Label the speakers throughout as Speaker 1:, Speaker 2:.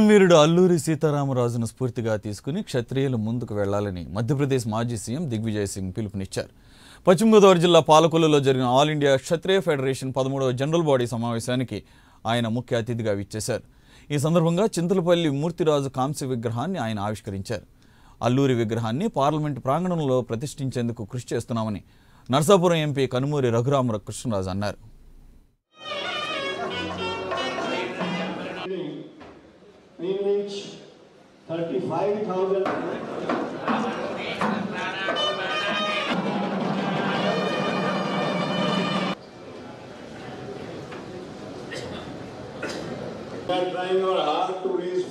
Speaker 1: మామవీరుడు అల్లూరి సీతారామరాజును స్ఫూర్తిగా తీసుకుని క్షత్రియులు ముందుకు వెళ్లాలని మధ్యప్రదేశ్ మాజీ సీఎం దిగ్విజయ్ సింగ్ పిలుపునిచ్చారు. పశ్చిమ గోదావరి జిల్లా పాలకొల్లులో జరిగిన ఆల్ ఇండియా క్షత్రియ ఫెడరేషన్ 13వ జనరల్ బాడీ సమావేశానికి ఆయన ముఖ్య అతిథిగా విచ్చేశారు. ఈ సందర్భంగా చింతలపల్లి మూర్తిరాజు కాంస్య విగ్రహాన్ని ఆయన ఆవిష్కరించారు. అల్లూరి విగ్రహాన్ని పార్లమెంటు ప్రాంగణంలో ప్రతిష్ఠించేందుకు కృషి చేస్తున్నామని నర్సాపురం ఎంపీ కనుమూరి రఘురామ కృష్ణరాజు అన్నారు.
Speaker 2: which 35,000 are trying our hard to reach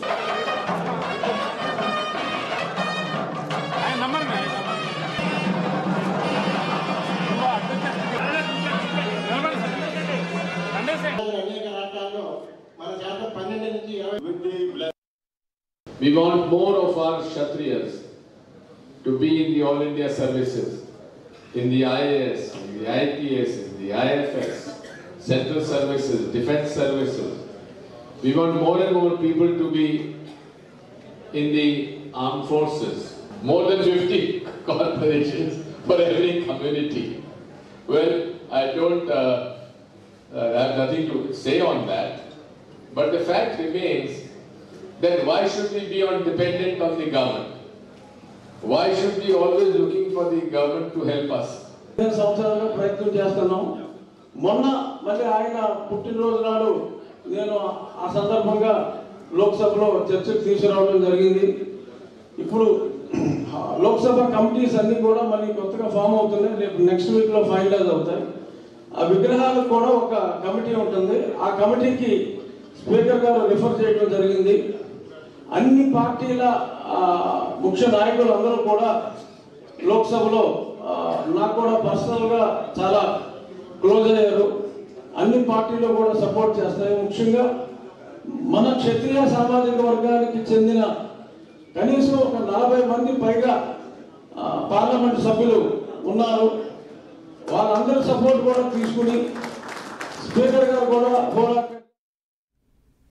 Speaker 3: We want more of our Kshatriyas to be in the All India services, in the IAS, in the IPS, in the IFS, central services, defense services. We want more and more people to be in the armed forces. More than 50 corporations for every community. Well, I don't have nothing to say on that, but the fact remains then why should we be dependent on the government? Why should we always looking for the government to help us?
Speaker 2: సంవత్సరాలుగా ప్రయత్నం చేస్తున్నాం. మొన్న మళ్ళీ ఆయన పుట్టినరోజు నాడు నేను ఆ సందర్భంగా లోక్సభలో చర్చకు తీసుకురావడం జరిగింది. ఇప్పుడు లోక్సభ కమిటీస్ అన్ని కూడా మళ్ళీ కొత్తగా ఫామ్ అవుతున్నాయి. రేపు నెక్స్ట్ వీక్లో ఫైనలైజ్ అవుతాయి. ఆ విగ్రహాలకు కూడా ఒక కమిటీ ఉంటుంది. ఆ కమిటీకి స్పీకర్ గారు రిఫర్ చేయడం జరిగింది. అన్ని పార్టీల ముఖ్య నాయకులు అందరూ కూడా లోక్సభలో నాకు కూడా పర్సనల్గా చాలా క్లోజ్ అయ్యారు. అన్ని పార్టీలు కూడా సపోర్ట్ చేస్తాయి. ముఖ్యంగా మన క్షత్రియ సామాజిక వర్గానికి చెందిన కనీసం ఒక 40 మంది పైగా పార్లమెంటు సభ్యులు ఉన్నారు. వాళ్ళందరి సపోర్ట్ కూడా తీసుకుని స్పీకర్ గారు కూడా